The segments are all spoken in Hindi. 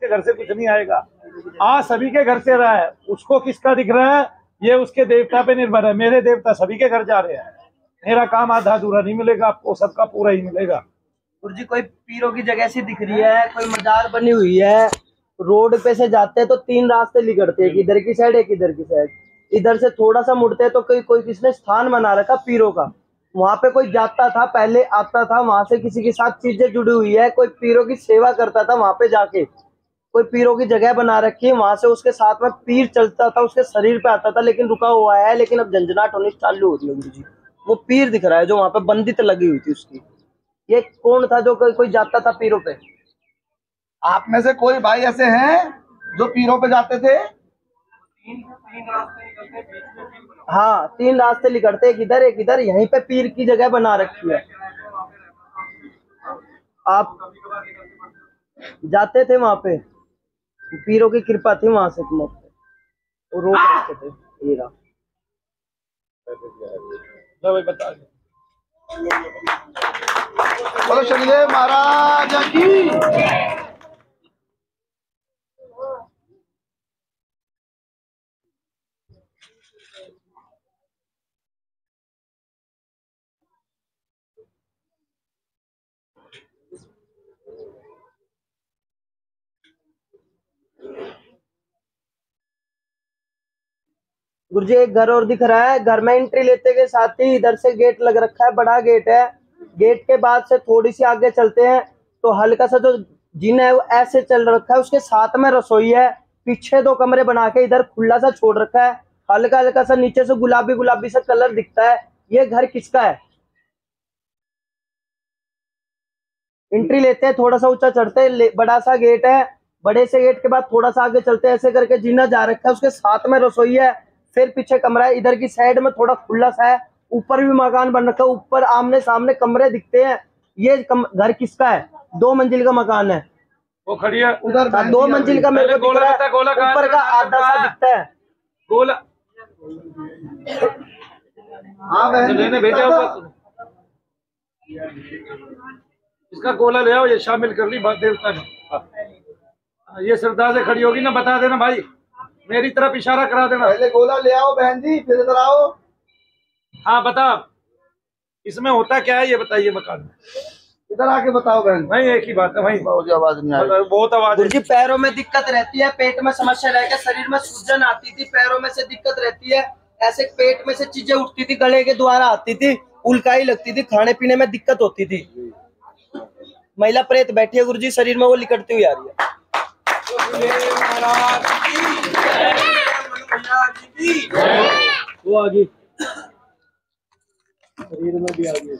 उसके घर से कुछ नहीं आएगा। आज सभी के घर से रहा है, उसको किसका दिख रहा है ये उसके देवता पे निर्भर है। मेरे देवता सभी के घर जा रहे हैं, मेरा काम आधा अधूरा नहीं मिलेगा आपको, सबका पूरा ही मिलेगा। गुरुजी कोई पीरों की जगह सी दिख रही है, कोई मजार बनी हुई है, रोड पे से जाते हैं तो 3 रास्ते निकलते हैं, इधर की साइड एक इधर की साइड। इधर से थोड़ा सा मुड़ते हैं तो कोई किसने स्थान बना रखा पीरों का, वहां पे कोई जाता था पहले, आता था वहां से, किसी के साथ चीजें जुड़ी हुई है, कोई पीरों की सेवा करता था वहां पे जाके, कोई पीरों की जगह बना रखी है, वहां से उसके साथ में पीर चलता था, उसके शरीर पे आता था, लेकिन रुका हुआ है, लेकिन अब झंझनाट होनी चालू होती है गुरुजी। वो पीर दिख रहा है जो वहां पे बंदित लगी हुई थी उसकी। ये कौन था जो कोई जाता था पीरों पे? आप में से कोई भाई ऐसे हैं जो पीरों पे जाते थे? हाँ 3 रास्ते निकलते, एक इधर एक इधर, यहीं पे पीर की जगह बना रखी है। आप जाते थे वहां पे, पीरों की कृपा थी वहां से तुम वो रोक रखे थे। ये रहा बता बोलो शनिदेव महाराज की। गुरुजी एक घर और दिख रहा है, घर में एंट्री लेते के साथ ही इधर से गेट लग रखा है, बड़ा गेट है। गेट के बाद से थोड़ी सी आगे चलते हैं तो हल्का सा जो जिन है वो ऐसे चल रखा है, उसके साथ में रसोई है, पीछे 2 कमरे बना के इधर खुला सा छोड़ रखा है, हल्का हल्का सा नीचे से गुलाबी गुलाबी सा कलर दिखता है। ये घर किसका है? एंट्री लेते हैं, थोड़ा सा ऊंचा चढ़ते हैं, बड़ा सा गेट है, बड़े से गेट के बाद थोड़ा सा आगे चलते हैं, ऐसे करके जीना जा रखा है, उसके साथ में रसोई है, फिर पीछे कमरा है, इधर की साइड में थोड़ा खुला सा है, ऊपर भी मकान बन रखा है, ऊपर आमने सामने कमरे दिखते हैं। ये घर किसका है? 2 मंजिल का मकान है, वो खड़ी है उधर 2 मंजिल का मेरे को दिख रहा है, ऊपर का आधा सा दिखता है गोला। हाँ लेने भेजा ऊपर, इसका गोला ले आओ, ये शामिल कर ली बात देवता ने। ये श्रद्धा से खड़ी होगी ना, बता देना भाई, मेरी तरफ इशारा करा देना। पहले गोला ले आओ बहन जी, फिर इधर आओ। हाँ बता, इसमें होता क्या है ये बताइए मकान में। इधर आके बताओ बहन। वही एक ही बात है, वही आवाज नहीं आ रही। बहुत आवाज है। जी पैरों में दिक्कत रहती है, पेट में समस्या रहकर शरीर में सूजन आती थी, पैरों में से दिक्कत रहती है, ऐसे पेट में से चीजें उठती थी, गले के द्वारा आती थी, उल्काई लगती थी, खाने पीने में दिक्कत होती थी। महिला प्रेत बैठी है गुरुजी, शरीर में वो लिकटती हुई आ रही है। वो आगे शरीर में भी आ गई।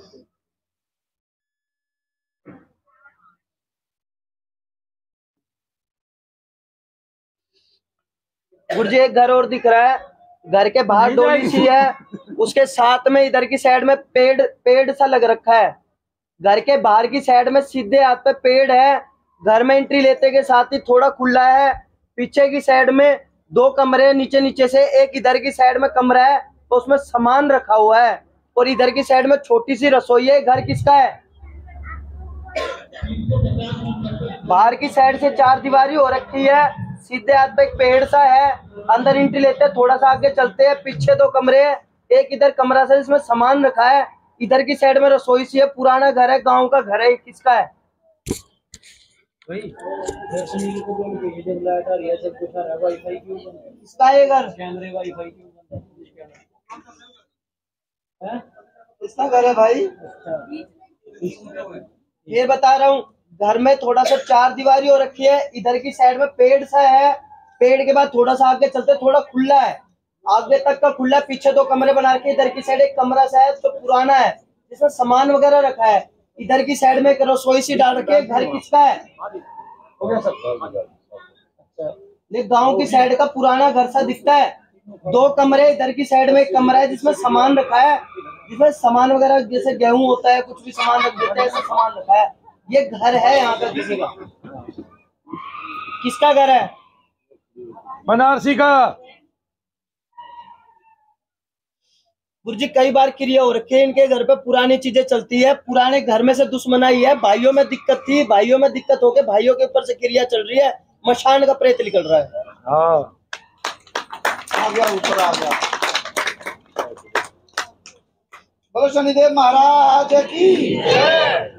गुरुजी एक घर और दिख रहा है, घर के बाहर डोली सी है, उसके साथ में इधर की साइड में पेड़ सा लग रखा है, घर के बाहर की साइड में सीधे हाथ पे पेड़ है। घर में एंट्री लेते के साथ ही थोड़ा खुला है, पीछे की साइड में 2 कमरे, नीचे नीचे से एक इधर की साइड में कमरा है, तो उसमें सामान रखा हुआ है, और इधर की साइड में छोटी सी रसोई है। घर किसका है? बाहर की साइड से 4 दीवारी हो रखी है, सीधे हाथ पे एक पेड़ सा है, अंदर एंट्री लेते हैं, थोड़ा सा आगे चलते हैं, पीछे 2 कमरे हैं, एक इधर कमरा सा जिसमें सामान रखा है, इधर की साइड में रसोई सी है, पुराना घर है, गांव का घर है। किसका है? किसका है घर? किसका घर है भाई? ये बता रहा हूँ, घर में थोड़ा सा 4 दीवारी हो रखी है, इधर की साइड में पेड़ सा है, पेड़ के बाद थोड़ा सा आगे चलते थोड़ा खुला है, आगे तक का खुला, पीछे 2 कमरे बना के, इधर की साइड एक कमरा सा है तो पुराना है, जिसमें सामान वगैरह रखा है, इधर की साइड में एक रसोई सी डाल रखी है। घर किसका है? ये गांव की साइड का पुराना घर सा दिखता है, 2 कमरे, इधर की साइड में एक कमरा है जिसमें सामान रखा है, जिसमें सामान वगैरह जैसे गेहूं होता है, कुछ भी सामान रख देते हैं, ऐसा सामान रखा है। ये घर है यहाँ का किसी का? किसका घर है? बनारसी का। गुरुजी कई बार क्रिया हो रखी है इनके घर पे, पुरानी चीजें चलती है, पुराने घर में से दुश्मनाई है, भाइयों में दिक्कत थी, भाइयों में दिक्कत होके भाइयों के ऊपर से क्रिया चल रही है, मशान का प्रेत निकल रहा है। हाँ आ गया, ऊपर आ गया। बोलो शनिदेव महाराज की।